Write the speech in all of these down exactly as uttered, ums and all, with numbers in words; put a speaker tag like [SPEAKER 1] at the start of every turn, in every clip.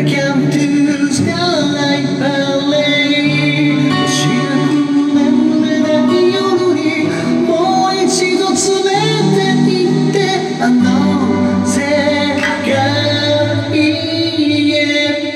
[SPEAKER 1] Welcome to Starlight Valley 星が眠れない夜にもう一度連れて行ってあの世界へ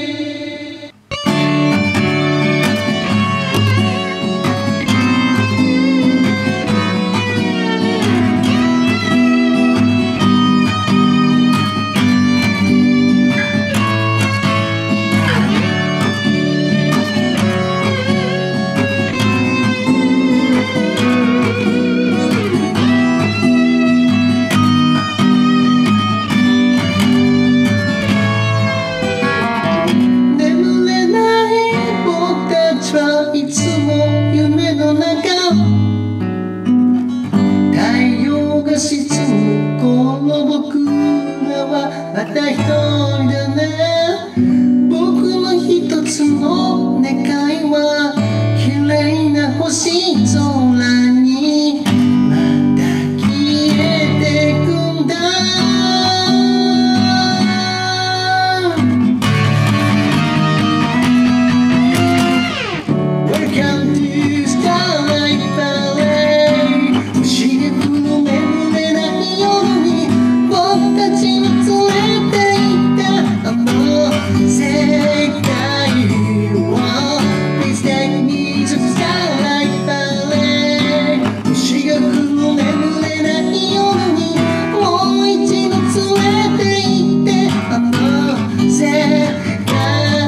[SPEAKER 1] いつも夢の中太陽が沈む頃僕らはまた一人だね僕の一つの願いは綺麗な星空にまた消えてくんだWelcome to Starlight Valley 星が眠れない夜に僕たちに連れて行ったあの世界は Please take me to Starlight Valley 星が眠れない夜にもう一度連れて行ってあの世界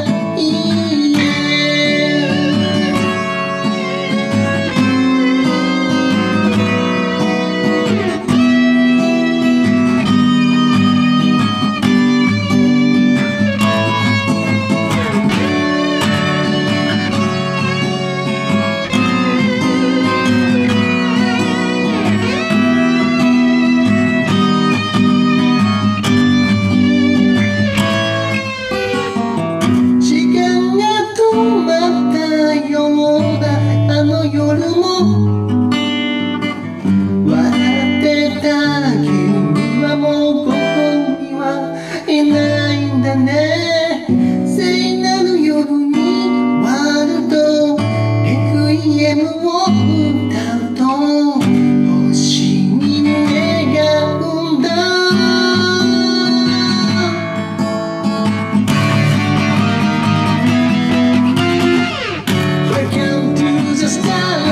[SPEAKER 1] 夜も笑ってた君はもうここにはいないんだね聖なる夜にワールドレクイエムを歌うと星に願うんだWelcome to the star